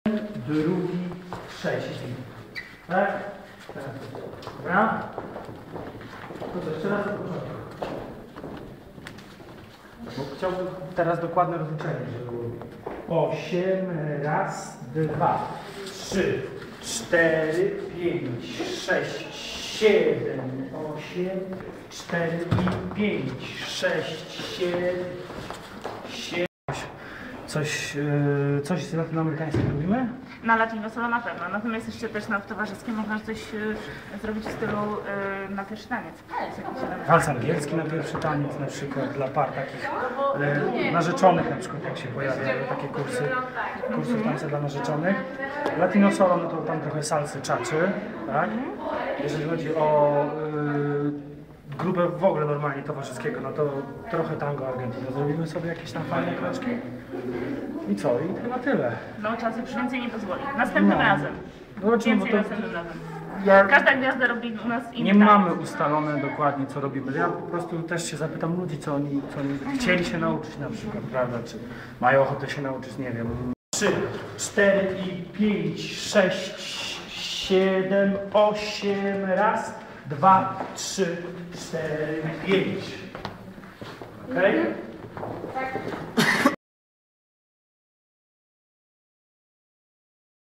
drugi, trzeci. Tak? Dobra? To jeszcze raz od początku. Bo chciałbym teraz dokładne rozliczenie, żeby było. 8, raz, 2, 3, 4, 5, 6, 7, 8, 4 i 5, 6, 7, 7. Coś latynoamerykańskiego robimy? Na Latino Solo na pewno, natomiast jeszcze też na towarzyskie można coś zrobić w stylu na pierwszy taniec. Wals angielski na pierwszy taniec na przykład dla par takich narzeczonych na przykład, jak się pojawiają takie kursy tańca dla narzeczonych. Latino Solo, no to tam trochę salsy czaczy, tak? Jeżeli chodzi o grupę w ogóle normalnie towarzyskiego, no to trochę tango Argentina. Zrobimy sobie jakieś tam fajne kroczki. I co? I chyba tyle. No czas już więcej nie pozwoli. Następnym razem. Zobaczymy, Więcej bo to następnym razem. ja Każda gwiazda robi u nas inny nie taniec. mamy ustalone dokładnie, co robimy. Ja po prostu też się zapytam ludzi, co oni chcieli się nauczyć na przykład, prawda? Czy mają ochotę się nauczyć, nie wiem. 3, 4 i 5, 6, 7, 8, raz, 2, 3, 4, 5. Okej? Tak.